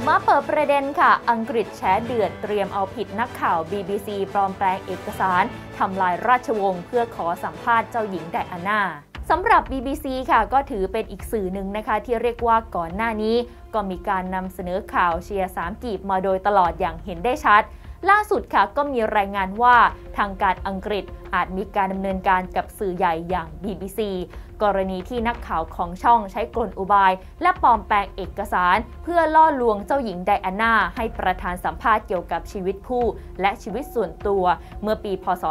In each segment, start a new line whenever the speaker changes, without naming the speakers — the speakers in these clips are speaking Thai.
มาเปิดประเด็นค่ะอังกฤษแฉเดือดเตรียมเอาผิดนักข่าว BBC ปลอมแปลงเอกสารทำลายราชวงศ์เพื่อขอสัมภาษณ์เจ้าหญิงไดอาน่าสำหรับ BBC ค่ะก็ถือเป็นอีกสื่อหนึ่งนะคะที่เรียกว่าก่อนหน้านี้ก็มีการนำเสนอข่าวเชียร์3กีบมาโดยตลอดอย่างเห็นได้ชัดล่าสุดค่ะก็มีรายงานว่าทางการอังกฤษอาจมีการดำเนินการกับสื่อใหญ่อย่าง BBC กรณีที่นักข่าวของช่องใช้กลอุบายและปลอมแปลงเอกสารเพื่อล่อลวงเจ้าหญิงไดอาน่าให้ประธานสัมภาษณ์เกี่ยวกับชีวิตคู่และชีวิตส่วนตัวเมื่อปีพ.ศ.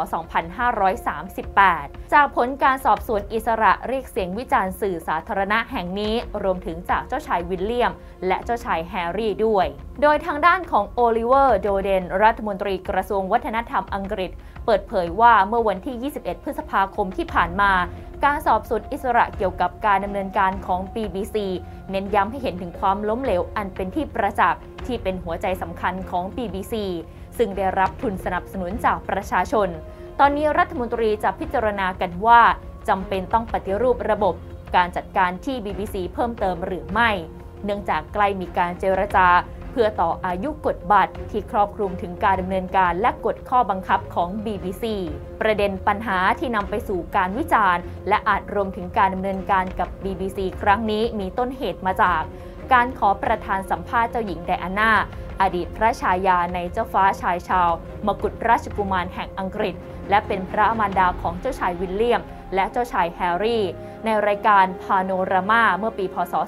2538 จากผลการสอบสวนอิสระเรียกเสียงวิจารณ์สื่อสาธารณะแห่งนี้รวมถึงจากเจ้าชายวิลเลียมและเจ้าชายแฮร์รี่ด้วยโดยทางด้านของโอลิเวอร์ โดเดนรัฐมนตรีกระทรวงวัฒนธรรมอังกฤษเปิดเผยว่าเมื่อวันที่ 21 พฤษภาคมที่ผ่านมาการสอบสวนอิสระเกี่ยวกับการดำเนินการของ BBC เน้นย้ำให้เห็นถึงความล้มเหลวอันเป็นที่ประจักษ์ที่เป็นหัวใจสำคัญของ BBC ซึ่งได้รับทุนสนับสนุนจากประชาชนตอนนี้รัฐมนตรีจะพิจารณากันว่าจำเป็นต้องปฏิรูประบบการจัดการที่ BBC เพิ่มเติมหรือไม่เนื่องจากใกล้มีการเจรจาเพื่อต่ออายุกฎบัตรที่ครอบคลุมถึงการดำเนินการและกฎข้อบังคับของ BBC ประเด็นปัญหาที่นำไปสู่การวิจารณ์และอาจรวมถึงการดำเนินการกับ BBC ครั้งนี้มีต้นเหตุมาจากการขอประธานสัมภาษณ์เจ้าหญิงไดอาน่าอดีตพระชายาในเจ้าฟ้าชายชาวมกุฎราชกุมารแห่งอังกฤษและเป็นพระมารดาของเจ้าชายวิลเลียมและเจ้าชายแฮร์รี่ในรายการพาโนรามาเมื่อปีพ.ศ.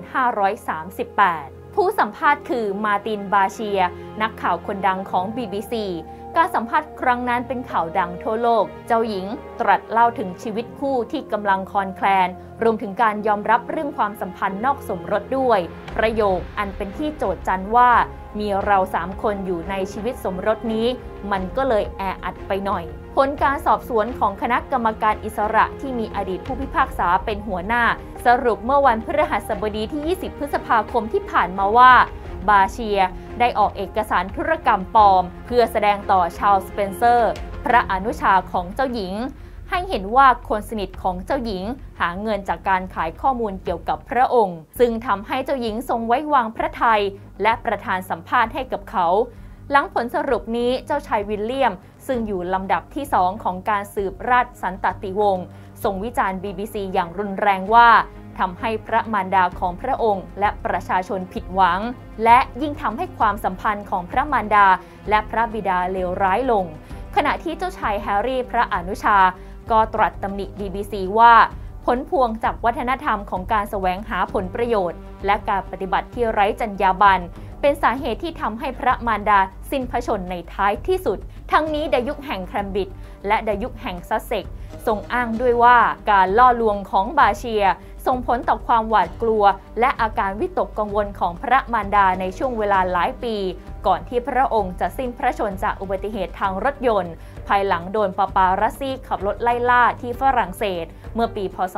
2538ผู้สัมภาษณ์คือมาร์ติน บาเชียนักข่าวคนดังของ BBC การสัมภาษณ์ครั้งนั้นเป็นข่าวดังทั่วโลกเจ้าหญิงตรัสเล่าถึงชีวิตคู่ที่กำลังคลอนแคลนรวมถึงการยอมรับเรื่องความสัมพันธ์นอกสมรสด้วยประโยคอันเป็นที่โจษจันว่ามีเรา3 คนอยู่ในชีวิตสมรสนี้มันก็เลยแออัดไปหน่อยผลการสอบสวนของคณะกรรมการอิสระที่มีอดีตผู้พิพากษาเป็นหัวหน้าสรุปเมื่อวันพฤหัสบดีที่ 20 พฤษภาคมที่ผ่านมาว่าบาเชียได้ออกเอกสารธุรกรรมปลอมเพื่อแสดงต่อชาร์ลส์ สเปนเซอร์พระอนุชาของเจ้าหญิงให้เห็นว่าคนสนิทของเจ้าหญิงหาเงินจากการขายข้อมูลเกี่ยวกับพระองค์ซึ่งทำให้เจ้าหญิงทรงไว้วางพระทัยและประธานสัมภาษณ์ให้กับเขาหลังผลสรุปนี้เจ้าชายวิลเลียมซึ่งอยู่ลำดับที่2ของการสืบราชสันตติวงศ์ทรงวิจารณ์ BBC อย่างรุนแรงว่าทำให้พระมารดาของพระองค์และประชาชนผิดหวังและยิ่งทำให้ความสัมพันธ์ของพระมารดาและพระบิดาเลวร้ายลงขณะที่เจ้าชายแฮร์รี่พระอนุชาก็ตรัสตำหนิ BBC ว่าผลพวงจากวัฒนธรรมของการแสวงหาผลประโยชน์และการปฏิบัติที่ไร้จรรยาบรรณเป็นสาเหตุที่ทำให้พระมารดาสิ้นพระชนม์ในท้ายที่สุดทั้งนี้ในยุคแห่งแคมบริดจ์และในยุคแห่งซัสเซ็กซ์ทรงอ้างด้วยว่าการล่อลวงของบาเชียส่งผลต่อความหวาดกลัวและอาการวิตกกังวลของพระมารดาในช่วงเวลาหลายปีก่อนที่พระองค์จะสิ้นพระชนม์จากอุบัติเหตุทางรถยนต์ภายหลังโดนปาปารัสซี่ขับรถไล่ล่าที่ฝรั่งเศสเมื่อปีพ.ศ.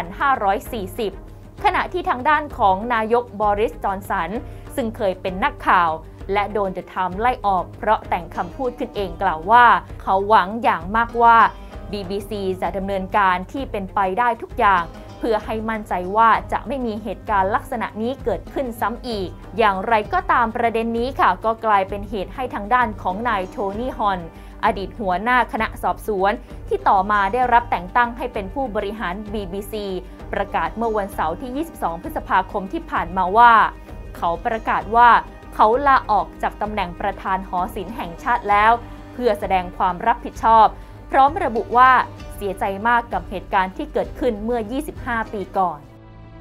2540ขณะที่ทางด้านของนายกบอริส จอนสันซึ่งเคยเป็นนักข่าวและโดนเดอะไทม์ไล่ออกเพราะแต่งคำพูดขึ้นเองกล่าวว่าเขาหวังอย่างมากว่า BBC จะดำเนินการที่เป็นไปได้ทุกอย่างเพื่อให้มั่นใจว่าจะไม่มีเหตุการณ์ลักษณะนี้เกิดขึ้นซ้ำอีกอย่างไรก็ตามประเด็นนี้ค่ะก็กลายเป็นเหตุให้ทางด้านของนายโทนี่ฮอนอดีตหัวหน้าคณะสอบสวนที่ต่อมาได้รับแต่งตั้งให้เป็นผู้บริหาร BBC ประกาศเมื่อวันเสาร์ที่ 22 พฤษภาคมที่ผ่านมาว่าเขาประกาศว่าเขาลาออกจากตำแหน่งประธานหอศิลป์แห่งชาติแล้วเพื่อแสดงความรับผิดชอบพร้อมระบุว่าเสียใจมากกับเหตุการณ์ที่เกิดขึ้นเมื่อ 25 ปีก่อน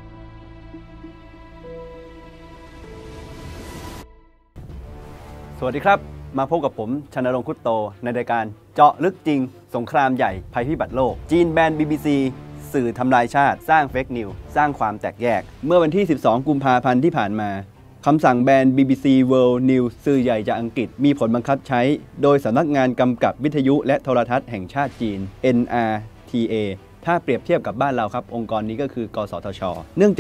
สวัสดีครับมาพบกับผมชนรงค์ คุตโตในรายการเจาะลึกจริงสงครามใหญ่ภัยพิบัติโลกจีนแบน BBC สื่อทำลายชาติสร้างเฟกนิวส์สร้างความแตกแยกเมื่อวันที่ 12 กุมภาพันธ์ที่ผ่านมาคำสั่งแบน BBC World News สื่อใหญ่จากอังกฤษมีผลบังคับใช้โดยสำนักงานกำกับวิทยุและโทรทัศน์แห่งชาติจีน NRTA ถ้าเปรียบเทียบกับบ้านเราครับองค์กรนี้ก็คือกสทช.เนื่องจาก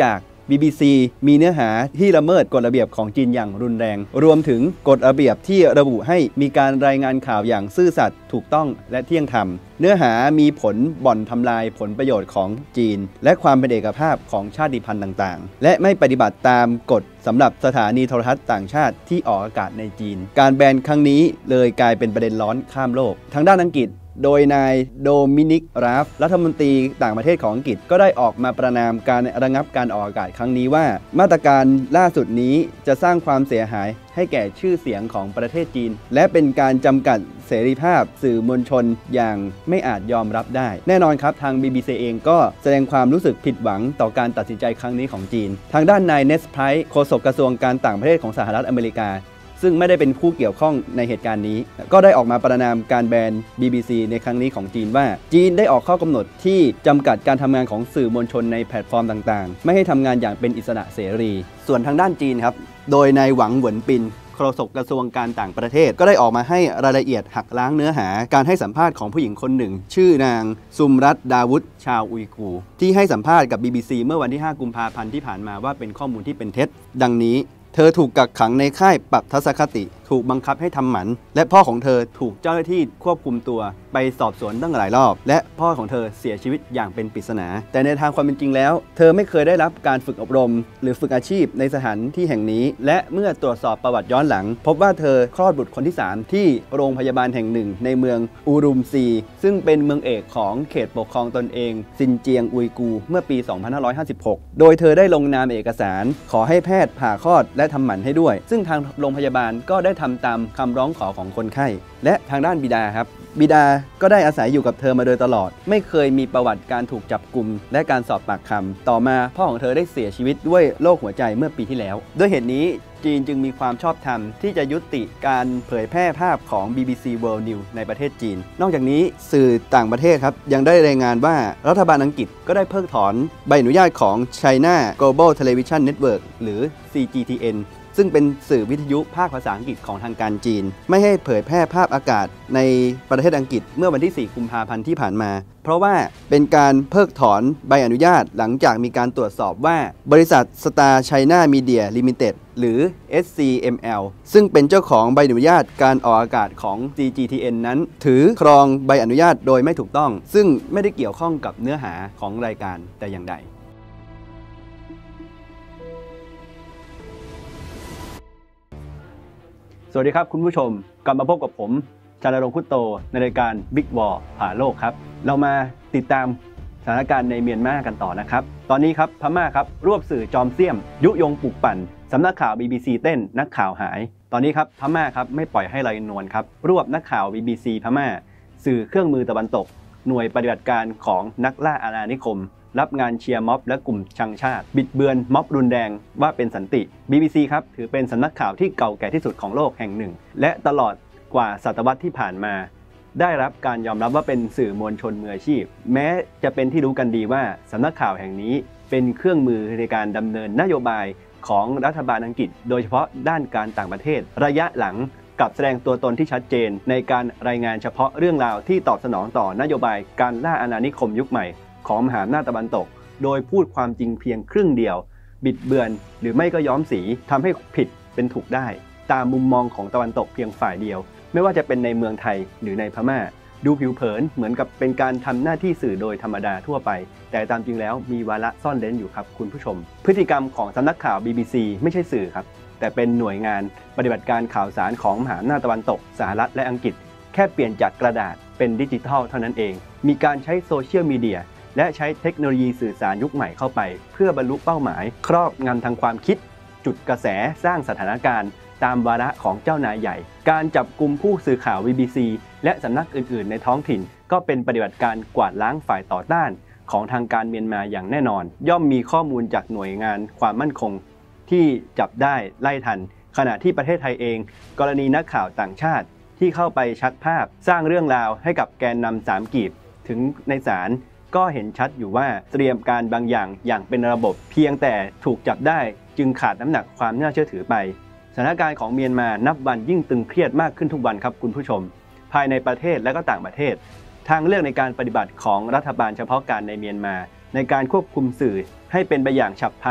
BBC มีเนื้อหาที่ละเมิดกฎระเบียบของจีนอย่างรุนแรงรวมถึงกฎระเบียบที่ระบุให้มีการรายงานข่าวอย่างซื่อสัตย์ถูกต้องและเที่ยงธรรมเนื้อหามีผลบ่อนทำลายผลประโยชน์ของจีนและความเป็นเอกภาพของชาติพันธุ์ต่างๆและไม่ปฏิบัติตามกฎสำหรับสถานีโทรทัศน์ต่างชาติที่ออกอากาศในจีนการแบนครั้งนี้เลยกลายเป็นประเด็นร้อนข้ามโลกทางด้านอังกฤษโดยนายโดมินิก ราฟรัฐมนตรีต่างประเทศของอังกฤษก็ได้ออกมาประณามการระงับการออกอากาศครั้งนี้ว่ามาตรการล่าสุดนี้จะสร้างความเสียหายให้แก่ชื่อเสียงของประเทศจีนและเป็นการจำกัดเสรีภาพสื่อมวลชนอย่างไม่อาจยอมรับได้แน่นอนครับทาง BBC เองก็แสดงความรู้สึกผิดหวังต่อการตัดสินใจครั้งนี้ของจีนทางด้านนายเนสไพรส์โฆษกกระทรวงการต่างประเทศของสหรัฐอเมริกาซึ่งไม่ได้เป็นผู้เกี่ยวข้องในเหตุการณ์นี้ก็ได้ออกมาประณามการแบน BBC ในครั้งนี้ของจีนว่าจีนได้ออกข้อกำหนดที่จำกัดการทำงานของสื่อมวลชนในแพลตฟอร์มต่างๆไม่ให้ทำงานอย่างเป็นอิสระเสรีส่วนทางด้านจีนครับโดยนายหวังเหวินปินโฆษกกระทรวงการต่างประเทศก็ได้ออกมาให้รายละเอียดหักล้างเนื้อหาการให้สัมภาษณ์ของผู้หญิงคนหนึ่งชื่อนางซุมรัตดาวุฒชาวอุยกูร์ที่ให้สัมภาษณ์กับ BBC เมื่อวันที่ 5 กุมภาพันธ์ที่ผ่านมาว่าเป็นข้อมูลที่เป็นเท็จดังนี้เธอถูกกักขังในค่ายปรับทัศนคติถูกบังคับให้ทำหมันและพ่อของเธอถูกเจ้าหน้าที่ควบคุมตัวไปสอบสวนตั้งหลายรอบและพ่อของเธอเสียชีวิตอย่างเป็นปริศนาแต่ในทางความเป็นจริงแล้วเธอไม่เคยได้รับการฝึกอบรมหรือฝึกอาชีพในสถานที่แห่งนี้และเมื่อตรวจสอบประวัติย้อนหลังพบว่าเธอคลอดบุตรคนที่3ที่โรงพยาบาลแห่งหนึ่งในเมืองอูรุมซีซึ่งเป็นเมืองเอกของเขตปกครองตนเองซินเจียงอุยกูร์เมื่อปี 2556 โดยเธอได้ลงนามเอกสารขอให้แพทย์ผ่าคลอดและทำหมันให้ด้วยซึ่งทางโรงพยาบาลก็ได้ทำตามคำร้องขอของคนไข้และทางด้านบิดาครับบิดาก็ได้อาศัยอยู่กับเธอมาโดยตลอดไม่เคยมีประวัติการถูกจับกุมและการสอบปากคำต่อมาพ่อของเธอได้เสียชีวิตด้วยโรคหัวใจเมื่อปีที่แล้วด้วยเหตุนี้จีนจึงมีความชอบธรรมที่จะยุติการเผยแพร่ภาพของ BBC World News ในประเทศจีนนอกจากนี้สื่อต่างประเทศครับยังได้รายงานว่ารัฐบาลอังกฤษก็ได้เพิกถอนใบอนุญาตของ China Global Television Network หรือ CGTNซึ่งเป็นสื่อวิทยุภาคภาษาอังกฤษของทางการจีนไม่ให้เผยแพร่ภาพอากาศในประเทศอังกฤษเมื่อวันที่ 4 กุมภาพันธ์ที่ผ่านมาเพราะว่าเป็นการเพิกถอนใบอนุญาตหลังจากมีการตรวจสอบว่าบริษัท Star China Media Limited หรือ SCML ซึ่งเป็นเจ้าของใบอนุญาตการออกอากาศของ CGTN นั้นถือครองใบอนุญาตโดยไม่ถูกต้องซึ่งไม่ได้เกี่ยวข้องกับเนื้อหาของรายการแต่อย่างใดสวัสดีครับคุณผู้ชมกลับมาพบกับผมชาญรงค์ คุตโตในรายการ Big War ผ่าโลกครับเรามาติดตามสถานการณ์ในเมียนมากันต่อนะครับตอนนี้ครับพม่าครับรวบสื่อจอมเสี้ยมยุยงปลุกปั่นสำนักข่าว BBC เต้นนักข่าวหายตอนนี้ครับพม่าครับไม่ปล่อยให้ลอยนวลครับรวบนักข่าว BBC พม่าสื่อเครื่องมือตะวันตกหน่วยปฏิบัติการของนักล่าอาณานิคมรับงานเชียร์ม็อบและกลุ่มชังชาติบิดเบือนม็อบรุนแรงว่าเป็นสันติ BBC ครับถือเป็นสำนักข่าวที่เก่าแก่ที่สุดของโลกแห่งหนึ่งและตลอดกว่าศตวรรษที่ผ่านมาได้รับการยอมรับว่าเป็นสื่อมวลชนมืออาชีพแม้จะเป็นที่รู้กันดีว่าสำนักข่าวแห่งนี้เป็นเครื่องมือในการดำเนินนโยบายของรัฐบาลอังกฤษโดยเฉพาะด้านการต่างประเทศระยะหลังกับแสดงตัวตนที่ชัดเจนในการรายงานเฉพาะเรื่องราวที่ตอบสนองต่อนโยบายการล่าอาณานิคมยุคใหม่ของมหาอำนาจตะวันตกโดยพูดความจริงเพียงครึ่งเดียวบิดเบือนหรือไม่ก็ย้อมสีทำให้ผิดเป็นถูกได้ตามมุมมองของตะวันตกเพียงฝ่ายเดียวไม่ว่าจะเป็นในเมืองไทยหรือในพม่าดูผิวเผินเหมือนกับเป็นการทำหน้าที่สื่อโดยธรรมดาทั่วไปแต่ตามจริงแล้วมีวาระซ่อนเร้นอยู่ครับคุณผู้ชมพฤติกรรมของสำนักข่าว BBC ไม่ใช่สื่อครับแต่เป็นหน่วยงานปฏิบัติการข่าวสารของมหาอำนาจตะวันตกสหรัฐและอังกฤษแค่เปลี่ยนจากกระดาษเป็นดิจิทัลเท่านั้นเองมีการใช้โซเชียลมีเดียและใช้เทคโนโลยีสื่อสารยุคใหม่เข้าไปเพื่อบรรลุเป้าหมายครอบงำทางความคิดจุดกระแสสร้างสถานการณ์ตามวาระของเจ้านายใหญ่การจับกุมผู้สื่อข่าว BBC และสำนักอื่นๆในท้องถิ่นก็เป็นปฏิบัติการกวาดล้างฝ่ายต่อต้านของทางการเมียนมาอย่างแน่นอนย่อมมีข้อมูลจากหน่วยงานความมั่นคงที่จับได้ไล่ทันขณะที่ประเทศไทยเองกรณีนักข่าวต่างชาติที่เข้าไปชักภาพสร้างเรื่องราวให้กับแกนนำ3กีบถึงในศาลก็เห็นชัดอยู่ว่าเตรียมการบางอย่างเป็นระบบเพียงแต่ถูกจับได้จึงขาดน้ำหนักความน่าเชื่อถือไปสถานการณ์ของเมียนมานับวันยิ่งตึงเครียดมากขึ้นทุกวันครับคุณผู้ชมภายในประเทศและก็ต่างประเทศทางเลือกในการปฏิบัติของรัฐบาลเฉพาะการในเมียนมาในการควบคุมสื่อให้เป็นไปอย่างฉับพลัน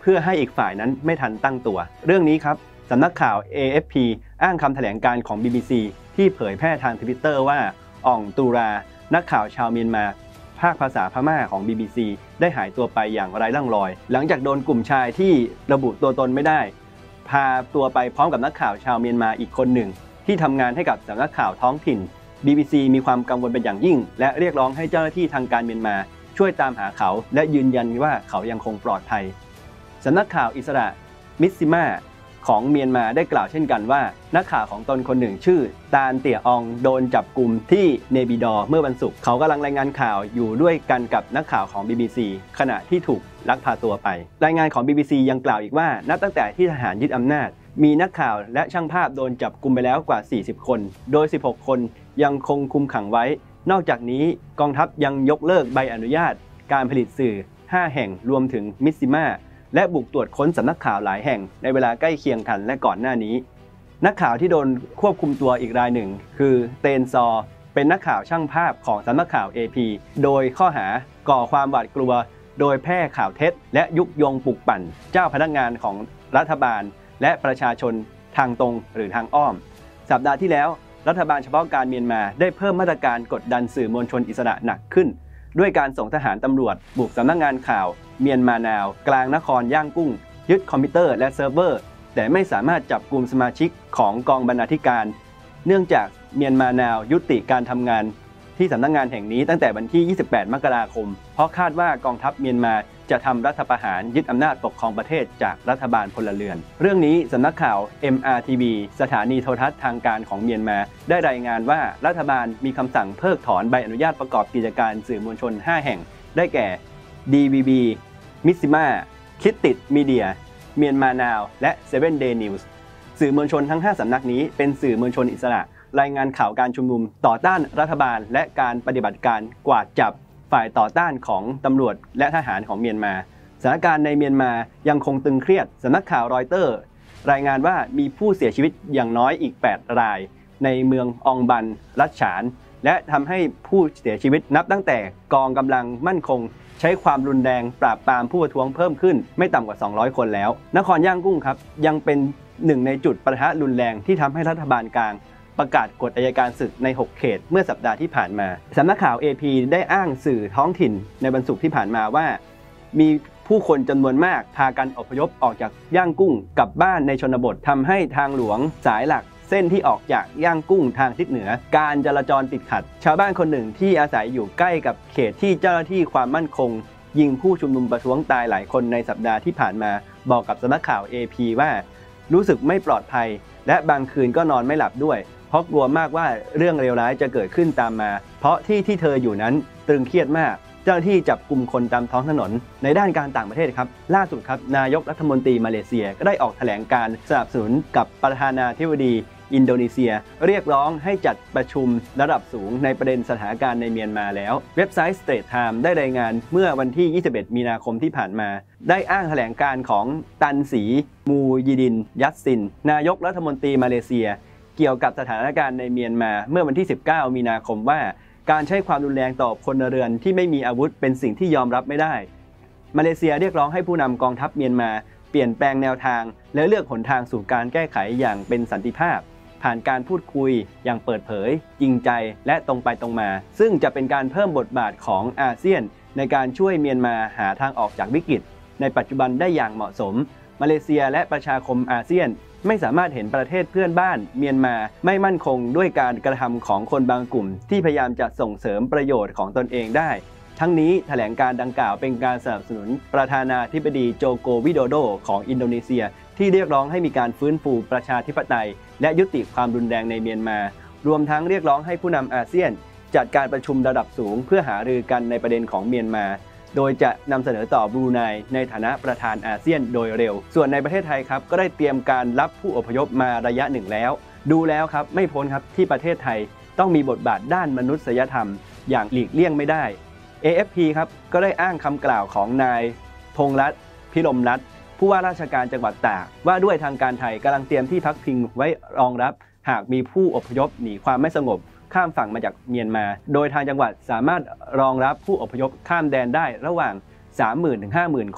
เพื่อให้อีกฝ่ายนั้นไม่ทันตั้งตัวเรื่องนี้ครับสำนักข่าว AFP อ้างคำแถลงการของ BBC ที่เผยแพร่ทาง Twitter ว่าอ่องตูรานักข่าวชาวเมียนมาภาคภาษาพม่าของ BBC ได้หายตัวไปอย่างไร้ร่องรอยหลังจากโดนกลุ่มชายที่ระบุตัวตนไม่ได้พาตัวไปพร้อมกับนักข่าวชาวเมียนมาอีกคนหนึ่งที่ทำงานให้กับสำนักข่าวท้องถิ่น BBC มีความกังวลเป็นอย่างยิ่งและเรียกร้องให้เจ้าหน้าที่ทางการเมียนมาช่วยตามหาเขาและยืนยันว่าเขายังคงปลอดภัยสำนักข่าวอิสระมิสซิมาของเมียนมาได้กล่าวเช่นกันว่านักข่าวของตนคนหนึ่งชื่อตาลเตี่ยอองโดนจับกุมที่เนบิดอร์เมื่อวันศุกร์เขากำลังรายงานข่าวอยู่ด้วยกันกับนักข่าวของ BBC ขณะที่ถูกลักพาตัวไปรายงานของ BBC ยังกล่าวอีกว่านับตั้งแต่ที่ทหารยึดอำนาจมีนักข่าวและช่างภาพโดนจับกุมไปแล้วกว่า40คนโดย16คนยังคงคุมขังไว้นอกจากนี้กองทัพยังยกเลิกใบอนุญาตการผลิตสื่อ5แห่งรวมถึงมิสซิมาและบุกตรวจค้นสำนักข่าวหลายแห่งในเวลาใกล้เคียงกันและก่อนหน้านี้นักข่าวที่โดนควบคุมตัวอีกรายหนึ่งคือเตนซอเป็นนักข่าวช่างภาพของสำนักข่าว AP โดยข้อหาก่อความหวาดกลัวโดยแพร่ข่าวเท็จและยุยงปลุกปั่นเจ้าพนักงานของรัฐบาลและประชาชนทางตรงหรือทางอ้อมสัปดาห์ที่แล้วรัฐบาลเฉพาะการเมียนมาได้เพิ่มมาตรการกดดันสื่อมวลชนอิสระหนักขึ้นด้วยการส่งทหารตำรวจบุกสำนักงานข่าวเมียนมานาวกลางนครย่างกุ้งยึดคอมพิวเตอร์และเซิร์ฟเวอร์แต่ไม่สามารถจับกุมสมาชิกของกองบรรณาธิการเนื่องจากเมียนมานาวยุติการทำงานที่สำนักงานแห่งนี้ตั้งแต่วันที่28 มกราคมเพราะคาดว่ากองทัพเมียนมาจะทำรัฐประหารยึดอำนาจปกครองประเทศจากรัฐบาลพลเรือนเรื่องนี้สำนักข่าว MRTV สถานีโทรทัศน์ทางการของเมียนมาได้รายงานว่ารัฐบาลมีคำสั่งเพิกถอนใบอนุญาตประกอบกิจการสื่อมวลชน5แห่งได้แก่ DVB มิสซิมาคิดติดมีเดียเมียนมานาวและ 7 Day News สื่อมวลชนทั้ง5สำนักนี้เป็นสื่อมวลชนอิสระรายงานข่าวการชุมนุมต่อต้านรัฐบาลและการปฏิบัติการกวาดจับฝ่ายต่อต้านของตำรวจและทหารของเมียนมาสถานการณ์ในเมียนมายังคงตึงเครียดสำนักข่าวรอยเตอร์รายงานว่ามีผู้เสียชีวิตอย่างน้อยอีก8รายในเมืององบันรัชฉานและทำให้ผู้เสียชีวิตนับตั้งแต่กองกำลังมั่นคงใช้ความรุนแรงปราบปรามผู้ประท้วงเพิ่มขึ้นไม่ต่ำกว่า200คนแล้วนครย่างกุ้งครับยังเป็นหนึ่งในจุดปะทะรุนแรงที่ทำให้รัฐบาลกลางประกาศกฎอัยการศึกใน6เขตเมื่อสัปดาห์ที่ผ่านมาสำนักข่าว AP ได้อ้างสื่อท้องถิ่นในวันศุกร์ที่ผ่านมาว่ามีผู้คนจำนวนมากพากันอพยพออกจากย่างกุ้งกลับบ้านในชนบททำให้ทางหลวงสายหลักเส้นที่ออกจากย่างกุ้งทางทิศเหนือการจราจรติดขัดชาวบ้านคนหนึ่งที่อาศัยอยู่ใกล้กับเขตที่เจ้าหน้าที่ความมั่นคงยิงผู้ชุมนุมประท้วงตายหลายคนในสัปดาห์ที่ผ่านมาบอกกับสำนักข่าว AP ว่ารู้สึกไม่ปลอดภัยและบางคืนก็นอนไม่หลับด้วยเพราะกลัวมากว่าเรื่องเลวร้ายจะเกิดขึ้นตามมาเพราะที่เธออยู่นั้นตึงเครียดมากเจ้าหน้าที่จับกุมคนตามท้องถนนในด้านการต่างประเทศครับล่าสุดครับนายกรัฐมนตรีมาเลเซียก็ได้ออกแถลงการสนับสนุนกับประธานาธิบดีอินโดนีเซียเรียกร้องให้จัดประชุมระดับสูงในประเด็นสถานการณ์ในเมียนมาแล้วเว็บไซต์ Straits Times ได้รายงานเมื่อวันที่21 มีนาคมที่ผ่านมาได้อ้างแถลงการของตันสีมูยิดินยัตซินนายกรัฐมนตรีมาเลเซียเกี่ยวกับสถานการณ์ในเมียนมาเมื่อวันที่19 มีนาคมว่าการใช้ความรุนแรงต่อพลเรือนที่ไม่มีอาวุธเป็นสิ่งที่ยอมรับไม่ได้มาเลเซียเรียกร้องให้ผู้นำกองทัพเมียนมาเปลี่ยนแปลงแนวทางและเลือกหนทางสู่การแก้ไขอย่างเป็นสันติภาพผ่านการพูดคุยอย่างเปิดเผยจริงใจและตรงไปตรงมาซึ่งจะเป็นการเพิ่มบทบาทของอาเซียนในการช่วยเมียนมาหาทางออกจากวิกฤตในปัจจุบันได้อย่างเหมาะสมมาเลเซียและประชาคมอาเซียนไม่สามารถเห็นประเทศเพื่อนบ้านเมียนมาไม่มั่นคงด้วยการกระทำของคนบางกลุ่มที่พยายามจะส่งเสริมประโยชน์ของตนเองได้ทั้งนี้แถลงการดังกล่าวเป็นการสนับสนุนประธานาธิบดีโจโกวิโดโดของอินโดนีเซียที่เรียกร้องให้มีการฟื้นฟูประชาธิปไตยและยุติความรุนแรงในเมียนมารวมทั้งเรียกร้องให้ผู้นำอาเซียนจัดการประชุมระดับสูงเพื่อหารือกันในประเด็นของเมียนมาโดยจะนำเสนอต่อบรูไนในฐานะประธานอาเซียนโดยเร็วส่วนในประเทศไทยครับก็ได้เตรียมการรับผู้อพยพมาระยะหนึ่งแล้วดูแล้วครับไม่พ้นครับที่ประเทศไทยต้องมีบทบาทด้านมนุษยธรรมอย่างหลีกเลี่ยงไม่ได้ AFP ครับก็ได้อ้างคำกล่าวของนายพงษ์รัตน์พิรมรัตน์ผู้ว่าราชการจังหวัดตากว่าด้วยทางการไทยกำลังเตรียมที่พักพิงไว้รองรับหากมีผู้อพยพหนีความไม่สงบข้ามฝั่งมาจากเมียนมาโดยทางจังหวัดสามารถรองรับผู้อพยพข้ามแดนได้ระหว่าง 30,000 ถึง 50,000 คน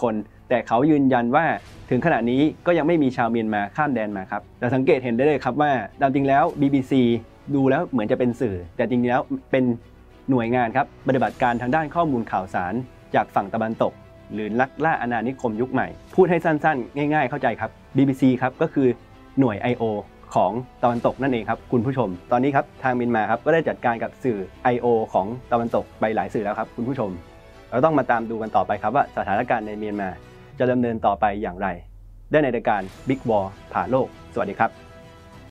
แต่เขายืนยันว่าถึงขณะนี้ก็ยังไม่มีชาวเมียนมาข้ามแดนมาครับแต่สังเกตเห็นได้เลยครับว่าตามจริงแล้ว BBC ดูแล้วเหมือนจะเป็นสื่อแต่จริงๆแล้วเป็นหน่วยงานครับปฏิบัติการทางด้านข้อมูลข่าวสารจากฝั่งตะวันตกหรือนักล่าอาณานิคมยุคใหม่พูดให้สั้นๆง่ายๆเข้าใจครับ BBC ครับก็คือหน่วย I.O. ของตะวันตกนั่นเองครับคุณผู้ชมตอนนี้ครับทางเมียนมาครับก็ได้จัดการกับสื่อ I.O. ของตะวันตกไปหลายสื่อแล้วครับคุณผู้ชมเราต้องมาตามดูกันต่อไปครับว่าสถานการณ์ในเมียนมาจะดำเนินต่อไปอย่างไรได้ในรายการ Big War ผ่าโลกสวัสดีครับ